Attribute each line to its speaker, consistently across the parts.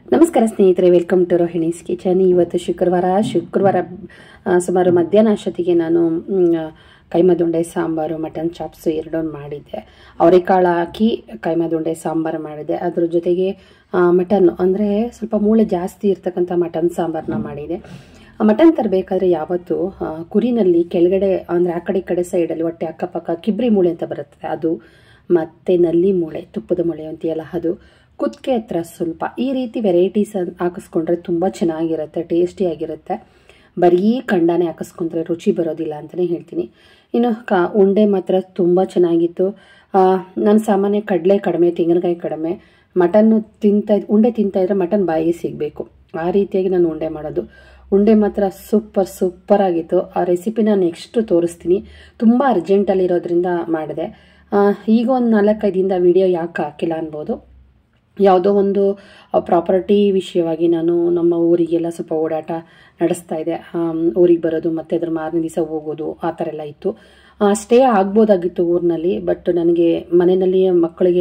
Speaker 1: ನಮಸ್ಕಾರ ಸ್ನೇಹಿತರೆ, welcome to Rohini's kitchen. ಇವತ್ತು ಶುಕ್ರವಾರ ಸುಮಾರು ಮಧ್ಯಾಹ್ನ ಅಷ್ಟೊತ್ತಿಗೆ ನಾನು ಕೈಮದುಂಡೆ ಸಾಂಬಾರು, ಮಟನ್ ಚಾಪ್ಸು ಎರಡನ್ನು ಮಾಡಿದ್ದೆ. ಅವರೆಕಾಳು ಹಾಕಿ ಕೈಮದುಂಡೆ ಸಾಂಬಾರು ಮಾಡಿದೆ. ಅದ್ರ ಜೊತೆಗೆ ಮಟನ್ ಅಂದರೆ ಸ್ವಲ್ಪ ಮೂಳೆ ಜಾಸ್ತಿ ಇರ್ತಕ್ಕಂಥ ಮಟನ್ ಸಾಂಬಾರನ್ನ ಮಾಡಿದೆ. ಮಟನ್ ತರಬೇಕಾದ್ರೆ ಯಾವತ್ತು ಕುರಿನಲ್ಲಿ ಕೆಳಗಡೆ ಅಂದರೆ ಆ ಕಡೆ ಈ ಕಡೆ ಸೈಡಲ್ಲಿ ಹೊಟ್ಟೆ ಅಕ್ಕಪಕ್ಕ ಕಿಬ್ರಿ ಮೂಳೆ ಅಂತ ಬರುತ್ತದೆ, ಅದು ಮತ್ತು ನಲ್ಲಿ ಮೂಳೆ, ತುಪ್ಪದ ಮೂಳೆ ಅಂತೀಯಲ್ಲ ಅದು, ಕುತ್ತಿಗೆ ಹತ್ರ ಸ್ವಲ್ಪ ಈ ರೀತಿ ವೆರೈಟೀಸ್ ಹಾಕಿಸ್ಕೊಂಡ್ರೆ ತುಂಬ ಚೆನ್ನಾಗಿರುತ್ತೆ, ಟೇಸ್ಟಿಯಾಗಿರುತ್ತೆ. ಬರೀ ಖಂಡನೇ ಹಾಕಿಸ್ಕೊಂಡ್ರೆ ರುಚಿ ಬರೋದಿಲ್ಲ ಅಂತಲೇ ಹೇಳ್ತೀನಿ. ಇನ್ನು ಉಂಡೆ ಮಾತ್ರ ತುಂಬ ಚೆನ್ನಾಗಿತ್ತು. ನಾನು ಸಾಮಾನ್ಯ ಕಡಲೆ ಕಡಿಮೆ, ತೆಂಗಿನಕಾಯಿ ಕಡಿಮೆ, ಮಟನ್ನು ಉಂಡೆ ತಿಂತಾಯಿದ್ರೆ ಮಟನ್ ಬಾಯಿಗೆ ಸಿಗಬೇಕು, ಆ ರೀತಿಯಾಗಿ ನಾನು ಉಂಡೆ ಮಾಡೋದು. ಉಂಡೆ ಮಾತ್ರ ಸೂಪರ್ ಆಗಿತ್ತು. ಆ ರೆಸಿಪಿನ ನೆಕ್ಸ್ಟ್ ತೋರಿಸ್ತೀನಿ. ತುಂಬ ಅರ್ಜೆಂಟಲ್ಲಿರೋದ್ರಿಂದ ಮಾಡಿದೆ. ಈಗ ಒಂದು 4-5 ದಿನದ ವಿಡಿಯೋ ಯಾಕೆ ಹಾಕಿಲ್ಲ ಅನ್ಬೋದು. ಯಾವುದೋ ಒಂದು ಪ್ರಾಪರ್ಟಿ ವಿಷಯವಾಗಿ ನಾನು ನಮ್ಮ ಊರಿಗೆಲ್ಲ ಸ್ವಲ್ಪ ಓಡಾಟ ನಡೆಸ್ತಾ ಇದ್ದೆ. ಊರಿಗೆ ಬರೋದು ಮತ್ತು ಅದ್ರ ಮಾರನೇ ದಿವಸ ಹೋಗೋದು ಆ ಥರ ಎಲ್ಲ ಇತ್ತು. ಸ್ಟೇ ಆಗ್ಬೋದಾಗಿತ್ತು ಊರಿನಲ್ಲಿ, ಬಟ್ ನನಗೆ ಮನೆಯಲ್ಲಿ ಮಕ್ಕಳಿಗೆ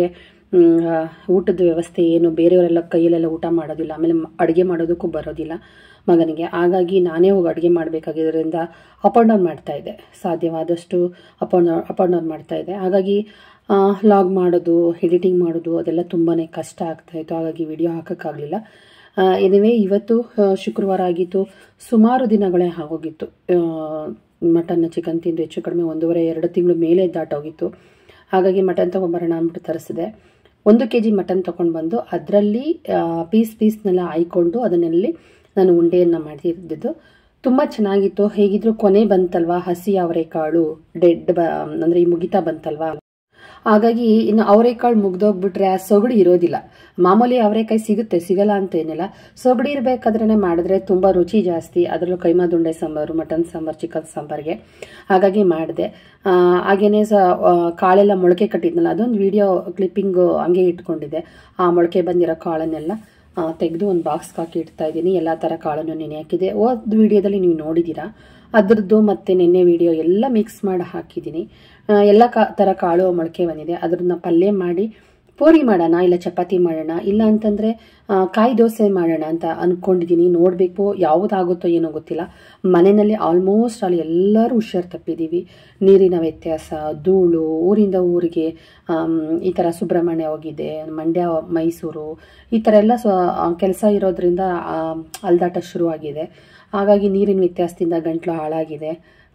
Speaker 1: ಊಟದ ವ್ಯವಸ್ಥೆ ಏನು, ಬೇರೆಯವರೆಲ್ಲ ಕೈಯಲ್ಲೆಲ್ಲ ಊಟ ಮಾಡೋದಿಲ್ಲ, ಆಮೇಲೆ ಅಡುಗೆ ಮಾಡೋದಕ್ಕೂ ಬರೋದಿಲ್ಲ ಮಗನಿಗೆ. ಹಾಗಾಗಿ ನಾನೇ ಹೋಗಿ ಅಡುಗೆ ಮಾಡಬೇಕಾಗಿರೋದ್ರಿಂದ ಅಪ್ ಆ್ಯಂಡ್ ಡೌನ್ ಮಾಡ್ತಾಯಿದ್ದೆ, ಸಾಧ್ಯವಾದಷ್ಟು ಅಪ್ ಆ್ಯಂಡ್ ಡೌನ್ ಮಾಡ್ತಾಯಿದ್ದೆ. ಹಾಗಾಗಿ ಲಾಗ್ ಮಾಡೋದು, ಎಡಿಟಿಂಗ್ ಮಾಡೋದು ಅದೆಲ್ಲ ತುಂಬಾ ಕಷ್ಟ ಆಗ್ತಾಯಿತ್ತು. ಹಾಗಾಗಿ ವಿಡಿಯೋ ಹಾಕೋಕ್ಕಾಗಲಿಲ್ಲ. ಎನಿವೇ ಇವತ್ತು ಶುಕ್ರವಾರ ಆಗಿತ್ತು, ಸುಮಾರು ದಿನಗಳೇ ಆಗೋಗಿತ್ತು ಮಟನ್ ಚಿಕನ್ ತಿಂದು. ಹೆಚ್ಚು ಕಡಿಮೆ 1.5-2 ತಿಂಗಳು ಮೇಲೆ ದಾಟೋಗಿತ್ತು. ಹಾಗಾಗಿ ಮಟನ್ ತೊಗೊಂಬರೋಣ ಅಂದ್ಬಿಟ್ಟು ತರಿಸಿದೆ. 1 kg ಮಟನ್ ತೊಗೊಂಡು ಬಂದು ಅದರಲ್ಲಿ ಪೀಸ್ನೆಲ್ಲ ಹಾಯ್ಕೊಂಡು ಅದನ್ನಲ್ಲಿ ನಾನು ಉಂಡೆಯನ್ನು ಮಾಡಿದ್ದಿದ್ದು. ತುಂಬ ಚೆನ್ನಾಗಿತ್ತು. ಹೇಗಿದ್ರು ಕೊನೆ ಬಂತಲ್ವಾ, ಹಸಿ ಅವರೆಕಾಳು ಅಂದರೆ ಈ ಮುಗಿತಾ ಬಂತಲ್ವಾ, ಹಾಗಾಗಿ ಇನ್ನು ಅವರೆಕಾಳು ಮುಗ್ದೋಗ್ಬಿಟ್ರೆ ಆ ಸೊಗಡು ಇರೋದಿಲ್ಲ. ಮಾಮೂಲಿ ಅವರೆಕಾಯಿ ಸಿಗಲ್ಲ ಅಂತ ಏನಿಲ್ಲ, ಸೊಗಡು ಇರಬೇಕಾದ್ರೆ ಮಾಡಿದ್ರೆ ತುಂಬ ರುಚಿ ಜಾಸ್ತಿ. ಅದರಲ್ಲೂ ಕೈಮದುಂಡೆ ಸಾಂಬಾರು, ಮಟನ್ ಸಾಂಬಾರು, ಚಿಕನ್ ಸಾಂಬಾರಿಗೆ. ಹಾಗಾಗಿ ಮಾಡಿದೆ. ಹಾಗೇನೆ ಕಾಳೆಲ್ಲ ಮೊಳಕೆ ಕಟ್ಟಿದ್ನಲ್ಲ, ಅದೊಂದು ವಿಡಿಯೋ ಕ್ಲಿಪ್ಪಿಂಗು ಹಂಗೆ ಇಟ್ಕೊಂಡಿದ್ದೆ. ಆ ಮೊಳಕೆ ಬಂದಿರೋ ಕಾಳನ್ನೆಲ್ಲ ತೆಗೆದು ಒಂದು ಬಾಕ್ಸ್ಗೆ ಹಾಕಿ ಇಡ್ತಾ ಇದ್ದೀನಿ. ಎಲ್ಲ ಥರ ಕಾಳನ್ನು ನೆನೆ ಹಾಕಿದೆ. ಒಂದು ವಿಡಿಯೋದಲ್ಲಿ ನೀವು ನೋಡಿದ್ದೀರಾ ಅದರದ್ದು, ಮತ್ತು ನೆನ್ನೆ ವಿಡಿಯೋ ಎಲ್ಲ ಮಿಕ್ಸ್ ಮಾಡಿ ಹಾಕಿದ್ದೀನಿ. ಎಲ್ಲ ಥರ ಕಾಳು ಮೊಳಕೆ ಬಂದಿದೆ. ಅದನ್ನ ಪಲ್ಯ ಮಾಡಿ ಪೂರಿ ಮಾಡೋಣ, ಇಲ್ಲ ಚಪಾತಿ ಮಾಡೋಣ, ಇಲ್ಲ ಅಂತಂದರೆ ಕಾಯಿ ದೋಸೆ ಮಾಡೋಣ ಅಂತ ಅಂದ್ಕೊಂಡಿದ್ದೀನಿ. ನೋಡಬೇಕು ಯಾವುದಾಗುತ್ತೋ ಏನೋ ಗೊತ್ತಿಲ್ಲ. ಮನೆಯಲ್ಲಿ ಆಲ್ಮೋಸ್ಟ್ ಅಲ್ಲಿ ಎಲ್ಲರೂ ಹುಷಾರು ತಪ್ಪಿದ್ದೀವಿ. ನೀರಿನ ವ್ಯತ್ಯಾಸ, ಧೂಳು, ಊರಿಂದ ಊರಿಗೆ ಈ ಥರ ಸುಬ್ರಹ್ಮಣ್ಯ ಹೋಗಿದೆ, ಮಂಡ್ಯ, ಮೈಸೂರು ಈ ಥರ ಎಲ್ಲ ಕೆಲಸ ಇರೋದ್ರಿಂದ ಅಲ್ದಾಟ ಶುರುವಾಗಿದೆ. ಹಾಗಾಗಿ ನೀರಿನ ವ್ಯತ್ಯಾಸದಿಂದ ಗಂಟ್ಲು ಹಾಳಾಗಿದೆ.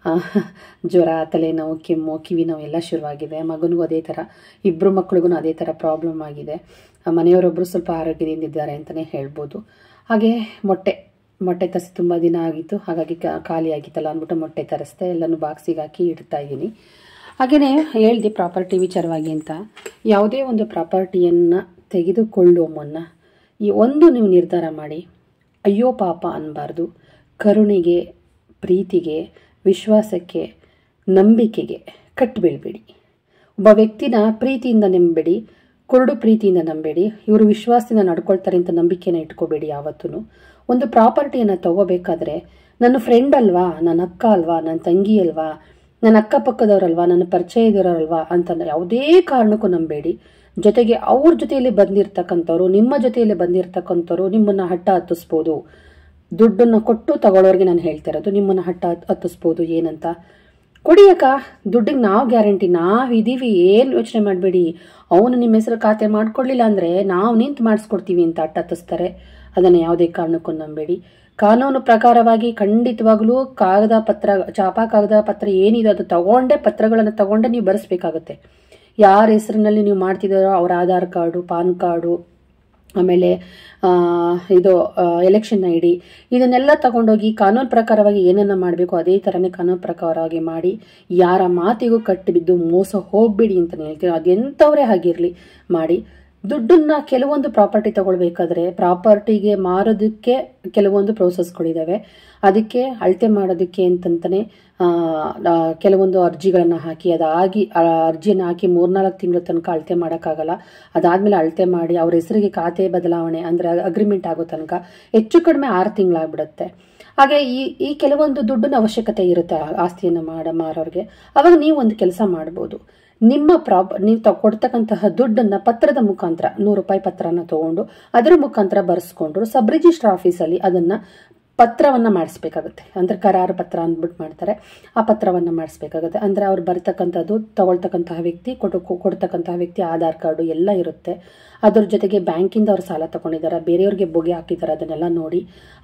Speaker 1: ಜ್ವರ, ತಲೆನೋವು, ಕೆಮ್ಮು, ಕಿವಿ ನೋವು ಎಲ್ಲ ಶುರುವಾಗಿದೆ. ಮಗನಿಗೂ ಅದೇ ಥರ, ಇಬ್ಬರು ಮಕ್ಳಿಗೂ ಅದೇ ಥರ ಪ್ರಾಬ್ಲಮ್ ಆಗಿದೆ. ಮನೆಯವರೊಬ್ಬರು ಸ್ವಲ್ಪ ಆರೋಗ್ಯದಿಂದ ಇದ್ದಾರೆ ಅಂತಲೇ ಹೇಳ್ಬೋದು. ಹಾಗೆ ಮೊಟ್ಟೆ ತರಿಸಿ ತುಂಬ ದಿನ ಆಗಿತ್ತು, ಹಾಗಾಗಿ ಖಾಲಿ ಆಗಿತ್ತಲ್ಲ ಅಂದ್ಬಿಟ್ಟು ಮೊಟ್ಟೆ ತರಿಸ್ದೆ. ಎಲ್ಲನೂ ಬಾಕ್ಸಿಗೆ ಹಾಕಿ ಇಡ್ತಾ ಇದ್ದೀನಿ. ಹಾಗೆಯೇ ಹೇಳ್ದೆ ಪ್ರಾಪರ್ಟಿ ವಿಚಾರವಾಗಿ ಅಂತ. ಯಾವುದೇ ಒಂದು ಪ್ರಾಪರ್ಟಿಯನ್ನು ತೆಗೆದುಕೊಳ್ಳುವ ಮುನ್ನ ನೀವು ನಿರ್ಧಾರ ಮಾಡಿ, ಅಯ್ಯೋ ಪಾಪ ಅನ್ನಬಾರ್ದು. ಕರುಣೆಗೆ, ಪ್ರೀತಿಗೆ, ವಿಶ್ವಾಸಕ್ಕೆ, ನಂಬಿಕೆಗೆ ಕಟ್ಟಬೀಳ್ಬೇಡಿ. ಒಬ್ಬ ವ್ಯಕ್ತಿನ ಪ್ರೀತಿಯಿಂದ ನಂಬೇಡಿ, ಕುರುಡು ಪ್ರೀತಿಯಿಂದ ನಂಬೇಡಿ. ಇವರು ವಿಶ್ವಾಸದಿಂದ ನಡ್ಕೊಳ್ತಾರೆ ಅಂತ ನಂಬಿಕೆನ ಇಟ್ಕೋಬೇಡಿ ಯಾವತ್ತೂ. ಒಂದು ಪ್ರಾಪರ್ಟಿಯನ್ನು ತಗೋಬೇಕಾದ್ರೆ ನನ್ನ ಫ್ರೆಂಡ್ ಅಲ್ವಾ, ನನ್ನ ಅಕ್ಕ ಅಲ್ವಾ, ನನ್ನ ತಂಗಿ ಅಲ್ವಾ, ನನ್ನ ಅಕ್ಕಪಕ್ಕದವ್ರಲ್ವಾ, ನನ್ನ ಪರಿಚಯದವರಲ್ವಾ ಅಂತ ಯಾವುದೇ ಕಾರಣಕ್ಕೂ ನಂಬೇಡಿ. ಜೊತೆಗೆ ಅವ್ರ ಜೊತೆಯಲ್ಲಿ ಬಂದಿರತಕ್ಕಂಥವ್ರು, ನಿಮ್ಮ ಜೊತೆಯಲ್ಲಿ ಬಂದಿರತಕ್ಕಂಥವ್ರು ನಿಮ್ಮನ್ನು ಹಠ ಹತ್ತಿಸ್ಬೋದು. ದುಡ್ಡನ್ನು ಕೊಟ್ಟು ತಗೊಳ್ಳೋರಿಗೆ ನಾನು ಹೇಳ್ತಾ ಇರೋದು, ನಿಮ್ಮನ್ನು ಹಠ ಹತ್ತಿಸ್ಬೋದು. ಏನಂತ ಕೊಡಿಯಕ್ಕ, ದುಡ್ಡಿಗೆ ನಾವು ಗ್ಯಾರಂಟಿ, ನಾವಿದ್ದೀವಿ, ಏನು ಯೋಚನೆ ಮಾಡಬೇಡಿ. ಅವನು ನಿಮ್ಮ ಹೆಸರು ಖಾತೆ ಮಾಡ್ಕೊಳ್ಳಿಲ್ಲ ಅಂದರೆ ನಾವು ನಿಂತು ಮಾಡಿಸ್ಕೊಡ್ತೀವಿ ಅಂತ ಹಠ ಹತ್ತಿಸ್ತಾರೆ. ಅದನ್ನು ಯಾವುದೇ ಕಾರಣಕ್ಕೂ ನಂಬೇಡಿ. ಕಾನೂನು ಪ್ರಕಾರವಾಗಿ ಖಂಡಿತವಾಗ್ಲೂ ಚಾಪಾ ಕಾಗದ ಪತ್ರ ಏನಿದೆ ಅದು ಪತ್ರಗಳನ್ನು ತಗೊಂಡೇ ನೀವು ಬರೆಸ್ಬೇಕಾಗತ್ತೆ. ಯಾರ ಹೆಸರಿನಲ್ಲಿ ನೀವು ಮಾಡ್ತಿದ್ದಾರೋ ಅವ್ರ ಆಧಾರ್ ಕಾರ್ಡು, ಪಾನ್ ಕಾರ್ಡು, ಆಮೇಲೆ ಎಲೆಕ್ಷನ್ ID, ಇದನ್ನೆಲ್ಲ ತಗೊಂಡೋಗಿ ಕಾನೂನು ಪ್ರಕಾರವಾಗಿ ಏನನ್ನ ಮಾಡಬೇಕು ಅದೇ ಥರನೇ ಕಾನೂನು ಪ್ರಕಾರವಾಗಿ ಮಾಡಿ. ಯಾರ ಮಾತಿಗೂ ಕಟ್ಟಿ ಬಿದ್ದು ಮೋಸ ಹೋಗ್ಬೇಡಿ ಅಂತ ಹೇಳ್ತೀನಿ. ಅದೆಂಥವರೇ ಆಗಿರಲಿ ಮಾಡಿ. ದುಡ್ಡನ್ನ ಕೆಲವೊಂದು ಪ್ರಾಪರ್ಟಿ ತಗೊಳ್ಬೇಕಾದ್ರೆ ಪ್ರಾಪರ್ಟಿಗೆ ಮಾರೋದಕ್ಕೆ ಕೆಲವೊಂದು ಪ್ರೋಸೆಸ್ಗಳಿದ್ದಾವೆ. ಅದಕ್ಕೆ ಅಳತೆ ಮಾಡೋದಕ್ಕೆ ಅಂತಂತಾನೆ ಕೆಲವೊಂದು ಅರ್ಜಿಗಳನ್ನು ಹಾಕಿ ಅರ್ಜಿಯನ್ನು ಹಾಕಿ 3-4 ತಿಂಗಳ ತನಕ ಅಳತೆ ಮಾಡೋಕ್ಕಾಗಲ್ಲ. ಅದಾದಮೇಲೆ ಅಳತೆ ಮಾಡಿ ಅವ್ರ ಹೆಸರಿಗೆ ಖಾತೆ ಬದಲಾವಣೆ ಅಂದರೆ ಅಗ್ರಿಮೆಂಟ್ ಆಗೋ ತನಕ ಹೆಚ್ಚು ಕಡಿಮೆ 6 ತಿಂಗಳಾಗ್ಬಿಡುತ್ತೆ. ಹಾಗೆ ಈ ಕೆಲವೊಂದು ದುಡ್ಡಿನ ಅವಶ್ಯಕತೆ ಇರುತ್ತೆ ಆಸ್ತಿಯನ್ನು ಮಾರೋರಿಗೆ. ಅವಾಗ ನೀವು ಒಂದು ಕೆಲಸ ಮಾಡ್ಬೋದು. ನಿಮ್ಮ ನೀವು ಕೊಡ್ತಕ್ಕಂತಹ ದುಡ್ಡನ್ನ ಪತ್ರದ ಮುಖಾಂತರ 100 ರೂಪಾಯಿ ಪತ್ರನ ತಗೊಂಡು ಅದರ ಮುಖಾಂತರ ಬರೆಸ್ಕೊಂಡ್ರು ಸಬ್ ರಿಜಿಸ್ಟರ್ ಆಫೀಸಲ್ಲಿ ಅದನ್ನ ಪತ್ರವನ್ನ ಮಾಡಿಸ್ಬೇಕಾಗುತ್ತೆ. ಅಂದ್ರೆ ಕರಾರು ಪತ್ರ ಅಂದ್ಬಿಟ್ಟು ಮಾಡ್ತಾರೆ. ಆ ಪತ್ರವನ್ನ ಮಾಡಿಸ್ಬೇಕಾಗುತ್ತೆ. ಅಂದ್ರೆ ಅವ್ರು ಬರ್ತಕ್ಕಂಥದ್ದು ತಗೊಳ್ತಕ್ಕಂತಹ ವ್ಯಕ್ತಿ ಕೊಡ್ತಕ್ಕಂತಹ ವ್ಯಕ್ತಿ ಆಧಾರ್ ಕಾರ್ಡು ಎಲ್ಲ ಇರುತ್ತೆ. ಅದ್ರ ಜೊತೆಗೆ ಬ್ಯಾಂಕಿಂದ ಅವ್ರು ಸಾಲ ತಗೊಂಡಿದ್ದಾರೆ, ಬೇರೆಯವ್ರಿಗೆ ಬೊಗೆ ಹಾಕಿದ್ದಾರೆ, ಅದನ್ನೆಲ್ಲ ನೋಡಿ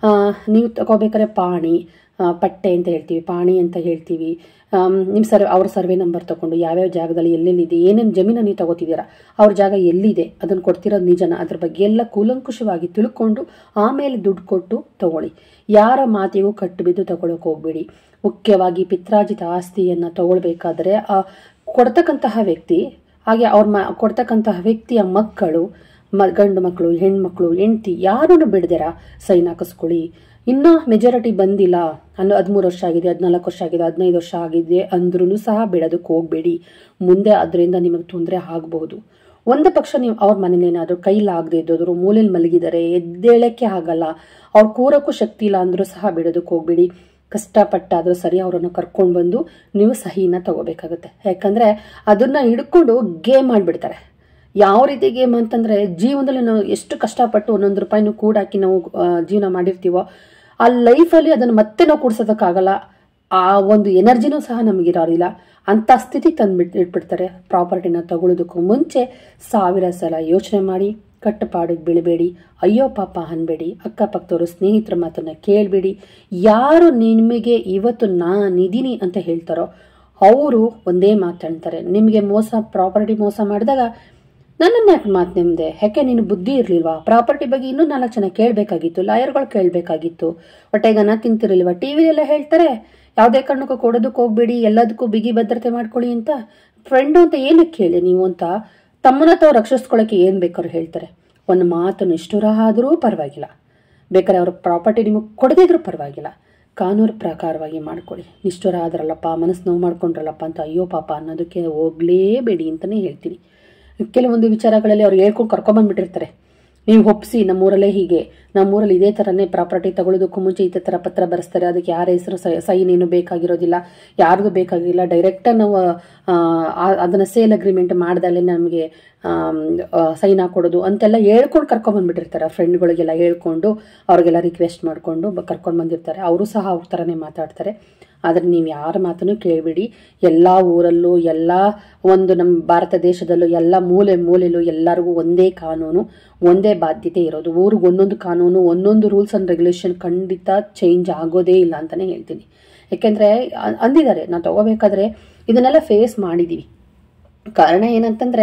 Speaker 1: ನೀವು ತಗೋಬೇಕಾದ್ರೆ ಪಾಣಿ ಪಟ್ಟೆ ಅಂತ ಹೇಳ್ತೀವಿ, ಪಾಣಿ ಅಂತ ಹೇಳ್ತೀವಿ. ನಿಮ್ಮ ಅವ್ರ ಸರ್ವೆ ನಂಬರ್ ತಗೊಂಡು ಯಾವ್ಯಾವ ಜಾಗದಲ್ಲಿ ಎಲ್ಲೆಲ್ಲಿದೆ, ಏನೇನು ಜಮೀನು ನೀವು ತಗೋತಿದ್ದೀರಾ, ಅವ್ರ ಜಾಗ ಎಲ್ಲಿದೆ, ಅದನ್ನು ಕೊಡ್ತಿರೋದು ನಿಜನ, ಅದ್ರ ಬಗ್ಗೆ ಎಲ್ಲ ಕೂಲಂಕುಷವಾಗಿ ತಿಳ್ಕೊಂಡು ಆಮೇಲೆ ದುಡ್ಡು ಕೊಟ್ಟು ತಗೊಳ್ಳಿ. ಯಾರ ಮಾತಿಗೂ ಕಟ್ಟುಬಿದ್ದು ತಗೊಳಕ್ ಹೋಗ್ಬೇಡಿ. ಮುಖ್ಯವಾಗಿ ಪಿತ್ರಾರ್ಜಿತ ಆಸ್ತಿಯನ್ನ ತಗೊಳ್ಬೇಕಾದ್ರೆ ಕೊಡ್ತಕ್ಕಂತಹ ವ್ಯಕ್ತಿ ಹಾಗೆ ಕೊಡ್ತಕ್ಕಂತಹ ವ್ಯಕ್ತಿಯ ಮಕ್ಕಳು, ಗಂಡು ಮಕ್ಕಳು, ಹೆಣ್ಮಕ್ಳು, ಹೆಂಡತಿ ಯಾರನ್ನು ಬಿಡದಿರ ಸೈನ್ ಹಾಕಿಸ್ಕೊಳ್ಳಿ. ಇನ್ನೂ ಮೆಜಾರಿಟಿ ಬಂದಿಲ್ಲ, 13 ವರ್ಷ ಆಗಿದೆ, 14 ವರ್ಷ ಆಗಿದೆ, 15 ವರ್ಷ ಆಗಿದೆ ಅಂದ್ರೂ ಸಹ ಬಿಡೋದಕ್ಕೆ ಹೋಗ್ಬೇಡಿ. ಮುಂದೆ ಅದರಿಂದ ನಿಮಗೆ ತೊಂದರೆ ಆಗಬಹುದು. ಒಂದು ಪಕ್ಷ ನೀವು ಅವ್ರ ಮನೇಲಿ ಏನಾದ್ರು ಕೈಲಾಗದೆ ಇದ್ದೋದ್ರು, ಮೂಲೆಯಲ್ಲಿ ಮಲಗಿದರೆ, ಎದ್ದೇಳಕ್ಕೆ ಆಗಲ್ಲ, ಅವ್ರ ಕೂರಕ್ಕೂ ಶಕ್ತಿ ಇಲ್ಲ ಅಂದ್ರೂ ಸಹ ಬಿಡೋದಕ್ಕೆ ಹೋಗ್ಬೇಡಿ. ಕಷ್ಟಪಟ್ಟಾದ್ರೂ ಸರಿ ಅವರನ್ನು ಕರ್ಕೊಂಡು ಬಂದು ನೀವು ಸಹಿನ ತಗೋಬೇಕಾಗುತ್ತೆ. ಯಾಕಂದ್ರೆ ಅದನ್ನ ಹಿಡ್ಕೊಂಡು ಗೇಮ್ ಮಾಡ್ಬಿಡ್ತಾರೆ. ಯಾವ ರೀತಿ ಗೇಮ್ ಅಂತಂದ್ರೆ, ಜೀವನದಲ್ಲಿ ನಾವು ಎಷ್ಟು ಕಷ್ಟಪಟ್ಟು 1 ರೂಪಾಯಿನೂ ಕೂಡಾಕಿ ನಾವು ಜೀವನ ಮಾಡಿರ್ತೀವೋ ಆ ಲೈಫಲ್ಲಿ ಅದನ್ನು ಮತ್ತೆ ನಾವು ಕೂಡ್ಸೋದಕ್ಕಾಗಲ್ಲ. ಆ ಒಂದು ಎನರ್ಜಿನೂ ಸಹ ನಮಗಿರೋದಿಲ್ಲ. ಅಂತ ಸ್ಥಿತಿ ಇಟ್ಬಿಡ್ತಾರೆ. ಪ್ರಾಪರ್ಟಿನ ತಗೊಳ್ಳೋದಕ್ಕೂ ಮುಂಚೆ 1000 ಸಲ ಯೋಚನೆ ಮಾಡಿ ಕಟ್ಟುಪಾಡಿಗೆ ಬೀಳಬೇಡಿ. ಅಯ್ಯೋ ಪಾಪ ಅನ್ಬೇಡಿ. ಅಕ್ಕಪಕ್ಕದವರು, ಸ್ನೇಹಿತರ ಮಾತನ್ನ ಕೇಳಬೇಡಿ. ಯಾರು ನಿಮಗೆ ಇವತ್ತು ನಾನಿದ್ದೀನಿ ಅಂತ ಹೇಳ್ತಾರೋ ಅವರು ಒಂದೇ ಮಾತಾಡ್ತಾರೆ. ನಿಮಗೆ ಪ್ರಾಪರ್ಟಿ ಮೋಸ ಮಾಡಿದಾಗ ನನ್ನನ್ನು ಯಾಕೆ ಮಾತು ನಿಮ್ದೆ, ಯಾಕೆ ನೀನು ಬುದ್ಧಿ ಇರ್ಲಿಲ್ವಾ, ಪ್ರಾಪರ್ಟಿ ಬಗ್ಗೆ ಇನ್ನೂ 4 ಜನ ಕೇಳಬೇಕಾಗಿತ್ತು, ಲಾಯರ್ಗಳು ಕೇಳಬೇಕಾಗಿತ್ತು, ಹೊಟ್ಟೆಗನ ತಿಂತಿರ್ಲಿಲ್ವಾ, ಟಿವಿಯೆಲ್ಲ ಹೇಳ್ತಾರೆ ಯಾವುದೇ ಕಾರಣಕ್ಕೂ ಕೊಡೋದಕ್ಕೆ ಹೋಗ್ಬೇಡಿ, ಎಲ್ಲದಕ್ಕೂ ಬಿಗಿ ಭದ್ರತೆ ಮಾಡ್ಕೊಳ್ಳಿ ಅಂತ. ಫ್ರೆಂಡು ಅಂತ ಏನಕ್ಕೆ ಹೇಳಿ ನೀವು ಅಂತ ತಮ್ಮನ್ನ ತಾವು ರಕ್ಷಿಸ್ಕೊಳ್ಳೋಕೆ ಏನ್ ಬೇಕಾದ್ರೂ ಹೇಳ್ತಾರೆ. ಒಂದು ಮಾತು ನಿಷ್ಠುರ ಆದರೂ ಪರವಾಗಿಲ್ಲ, ಬೇಕಾದ್ರೆ ಅವ್ರ ಪ್ರಾಪರ್ಟಿ ನಿಮಗೆ ಕೊಡದಿದ್ರೂ ಪರವಾಗಿಲ್ಲ, ಕಾನೂನು ಪ್ರಕಾರವಾಗಿ ಮಾಡ್ಕೊಳ್ಳಿ. ನಿಷ್ಠುರ ಆದ್ರಲ್ಲಪ್ಪ, ಮನಸ್ಸು ನೋವು ಮಾಡ್ಕೊಂಡ್ರಲ್ಲಪ್ಪ ಅಂತ ಅಯ್ಯೋ ಪಾಪ ಅನ್ನೋದಕ್ಕೆ ಹೋಗ್ಲೇಬೇಡಿ ಅಂತಾನೆ ಹೇಳ್ತೀನಿ. ಕೆಲವೊಂದು ವಿಚಾರಗಳಲ್ಲಿ ಅವ್ರು ಹೇಳ್ಕೊಂಡು ಕರ್ಕೊಂಡ್ಬಂದ್ಬಿಟ್ಟಿರ್ತಾರೆ. ನೀವು ಒಪ್ಸಿ, ನಮ್ಮೂರಲ್ಲೇ ಹೀಗೆ, ನಮ್ಮೂರಲ್ಲಿ ಇದೇ ಥರನೇ ಪ್ರಾಪರ್ಟಿ ತಗೊಳ್ಳೋದಕ್ಕೂ ಮುಂಚೆ ಇದೇ ಥರ ಪತ್ರ ಬರೆಸ್ತಾರೆ, ಅದಕ್ಕೆ ಯಾರ ಹೆಸರು ಸೈನ್ ಏನು ಬೇಕಾಗಿರೋದಿಲ್ಲ, ಯಾರಿಗೂ ಬೇಕಾಗಿಲ್ಲ, ಡೈರೆಕ್ಟಾಗಿ ನಾವು ಅದನ್ನು ಸೇಲ್ ಅಗ್ರಿಮೆಂಟ್ ಮಾಡ್ದಲ್ಲೇ ನಮಗೆ ಸೈನ್ ಹಾಕೊಡೋದು ಅಂತೆಲ್ಲ ಹೇಳ್ಕೊಂಡು ಕರ್ಕೊಂಡ್ಬಂದ್ಬಿಟ್ಟಿರ್ತಾರೆ. ಫ್ರೆಂಡ್ಗಳಿಗೆಲ್ಲ ಹೇಳ್ಕೊಂಡು ಅವ್ರಿಗೆಲ್ಲ ರಿಕ್ವೆಸ್ಟ್ ಮಾಡಿಕೊಂಡು ಕರ್ಕೊಂಡು ಬಂದಿರ್ತಾರೆ. ಅವರು ಸಹ ಅವ್ರ ಥರನೇ ಮಾತಾಡ್ತಾರೆ. ಆದರೆ ನೀವು ಯಾರ ಮಾತನ್ನು ಕೇಳಬೇಡಿ. ಎಲ್ಲ ಊರಲ್ಲೂ, ಎಲ್ಲ ಒಂದು ನಮ್ಮ ಭಾರತ ದೇಶದಲ್ಲೂ, ಎಲ್ಲ ಮೂಲೆಯಲ್ಲೂ ಎಲ್ಲರಿಗೂ ಒಂದೇ ಕಾನೂನು, ಒಂದೇ ಬಾಧ್ಯತೆ ಇರೋದು. ಊರಿಗೆ ಒಂದೊಂದು ಕಾನೂನು, ಒಂದೊಂದು ರೂಲ್ಸ್ ಅಂಡ್ ರೆಗ್ಯುಲೇಷನ್ ಖಂಡಿತ ಚೇಂಜ್ ಆಗೋದೇ ಇಲ್ಲ ಅಂತಾನೆ ಹೇಳ್ತೀನಿ. ಯಾಕೆಂದ್ರೆ ಅಂದಿದ್ದಾರೆ, ನಾವು ತಗೋಬೇಕಾದ್ರೆ ಇದನ್ನೆಲ್ಲ ಫೇಸ್ ಮಾಡಿದೀವಿ. ಕಾರಣ ಏನಂತಂದ್ರೆ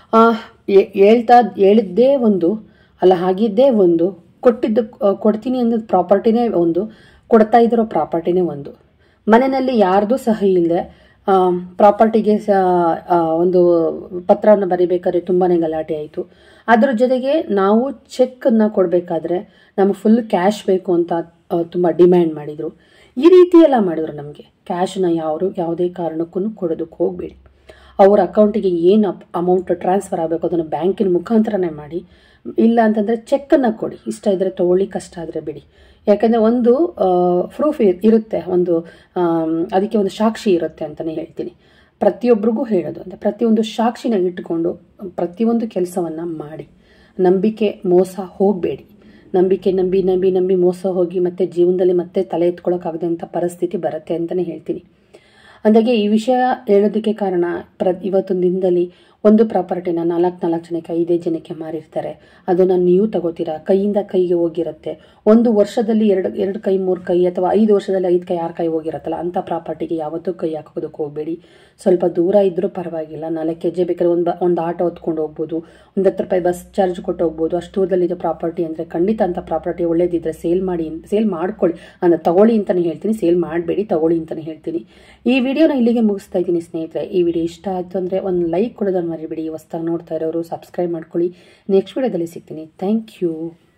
Speaker 1: ಹೇಳಿದ್ದೇ ಒಂದು ಅಲ್ಲ, ಹಾಗಿದ್ದೇ ಒಂದು, ಕೊಡ್ತೀನಿ ಅನ್ನೋದು ಪ್ರಾಪರ್ಟಿನೇ ಒಂದು, ಕೊಡ್ತಾ ಇದ್ರೋ ಪ್ರಾಪರ್ಟಿನೇ ಒಂದು. ಮನೆಯಲ್ಲಿ ಯಾರ್ದು ಸಹಿ ಇಲ್ಲದೆ ಪ್ರಾಪರ್ಟಿಗೆ ಒಂದು ಪತ್ರವನ್ನು ಬರೀಬೇಕಾದ್ರೆ ತುಂಬಾನೇ ಗಲಾಟೆ ಆಯಿತು. ಅದ್ರ ಜೊತೆಗೆ ನಾವು ಚೆಕ್ ಅನ್ನ ಕೊಡಬೇಕಾದ್ರೆ ನಮಗೆ ಫುಲ್ ಕ್ಯಾಶ್ ಬೇಕು ಅಂತ ತುಂಬಾ ಡಿಮ್ಯಾಂಡ್ ಮಾಡಿದ್ರು. ಈ ರೀತಿ ಎಲ್ಲ ಮಾಡಿದ್ರು. ನಮಗೆ ಕ್ಯಾಶ್ನ ಯಾವುದೇ ಕಾರಣಕ್ಕೂ ಕೊಡೋದಕ್ಕೆ ಹೋಗ್ಬೇಡಿ. ಅವ್ರ ಅಕೌಂಟಿಗೆ ಏನು ಅಮೌಂಟ್ ಟ್ರಾನ್ಸ್ಫರ್ ಆಗಬೇಕು ಅದನ್ನು ಬ್ಯಾಂಕಿನ ಮುಖಾಂತರನೇ ಮಾಡಿ. ಇಲ್ಲ ಅಂತಂದರೆ ಚೆಕ್ಕನ್ನು ಕೊಡಿ. ಇಷ್ಟ ಇದ್ದರೆ ತಗೊಳ್ಳಿ, ಕಷ್ಟ ಆದರೆ ಬಿಡಿ. ಯಾಕಂದರೆ ಒಂದು ಪ್ರೂಫ್ ಇರುತ್ತೆ, ಒಂದು ಅದಕ್ಕೆ ಒಂದು ಸಾಕ್ಷಿ ಇರುತ್ತೆ ಅಂತಲೇ ಹೇಳ್ತೀನಿ. ಪ್ರತಿಯೊಬ್ಬರಿಗೂ ಹೇಳೋದು ಅಂದರೆ ಪ್ರತಿಯೊಂದು ಸಾಕ್ಷಿನ ಇಟ್ಟುಕೊಂಡು ಪ್ರತಿಯೊಂದು ಕೆಲಸವನ್ನು ಮಾಡಿ. ನಂಬಿಕೆ ಮೋಸ ಹೋಗಬೇಡಿ. ನಂಬಿಕೆ ನಂಬಿ ಮೋಸ ಹೋಗಿ ಮತ್ತೆ ಜೀವನದಲ್ಲಿ ಮತ್ತೆ ತಲೆ ಎತ್ಕೊಳ್ಳೋಕ್ಕಾಗದಂಥ ಪರಿಸ್ಥಿತಿ ಬರುತ್ತೆ ಅಂತಲೇ ಹೇಳ್ತೀನಿ. ಅಂದಾಗೆ ಈ ವಿಷಯ ಹೇಳೋದಕ್ಕೆ ಕಾರಣ, ಇವತ್ತೊಂದು ದಿನದಲ್ಲಿ ಒಂದು ಪ್ರಾಪರ್ಟಿನ 4 ಜನಕ್ಕೆ 5 ಜನಕ್ಕೆ ಮಾರಿರ್ತಾರೆ. ಅದನ್ನು ನೀವು ತಗೋತೀರಾ, ಕೈಯಿಂದ ಕೈಗೆ ಹೋಗಿರುತ್ತೆ. ಒಂದು ವರ್ಷದಲ್ಲಿ 2 ಕೈ 3 ಕೈ ಅಥವಾ 5 ವರ್ಷದಲ್ಲಿ 5 ಕೈ 6 ಕೈ ಹೋಗಿರತ್ತಲ್ಲ, ಅಂಥ ಪ್ರಾಪರ್ಟಿಗೆ ಯಾವತ್ತೂ ಕೈ ಹಾಕೋದಕ್ಕೆ ಹೋಗಬೇಡಿ. ಸ್ವಲ್ಪ ದೂರ ಇದ್ರೂ ಪರವಾಗಿಲ್ಲ, 4 ಹೆಜ್ಜೆ ಬೇಕಾದ್ರೆ ಒಂದು ಆಟೋ ಹೊತ್ಕೊಂಡು ಹೋಗ್ಬೋದು, 10 ರೂಪಾಯಿ ಬಸ್ ಚಾರ್ಜ್ ಕೊಟ್ಟು ಹೋಗ್ಬೋದು. ಅಷ್ಟು ದೂರದಲ್ಲಿದೆ ಪ್ರಾಪರ್ಟಿ ಅಂದರೆ ಖಂಡಿತ ಅಂಥ ಪ್ರಾಪರ್ಟಿ ಒಳ್ಳೇದಿದ್ರೆ ಸೇಲ್ ಮಾಡ್ಕೊಳ್ಳಿ. ಅಂದರೆ ತಗೊಳ್ಳಿ ಅಂತಲೇ ಹೇಳ್ತೀನಿ, ಸೇಲ್ ಮಾಡಬೇಡಿ, ತಗೊಳ್ಳಿ ಅಂತಲೇ ಹೇಳ್ತೀನಿ. ಈ ವಿಡಿಯೋನ ಇಲ್ಲಿಗೆ ಮುಗಿಸ್ತಾ ಇದ್ದೀನಿ ಸ್ನೇಹಿತರೆ. ಈ ವಿಡಿಯೋ ಇಷ್ಟ ಆಯಿತು ಅಂದರೆ ಒಂದು ಲೈಕ್ ಕೊಡೋದನ್ನು ಮರಿಬೇಡಿ. ಹೊಸದಾಗಿ ನೋಡ್ತಾ ಇರೋರು ಸಬ್ಸ್ಕ್ರೈಬ್ ಮಾಡ್ಕೊಳ್ಳಿ. ನೆಕ್ಸ್ಟ್ ವಿಡಿಯೋದಲ್ಲಿ ಸಿಗ್ತೀನಿ. Thank you.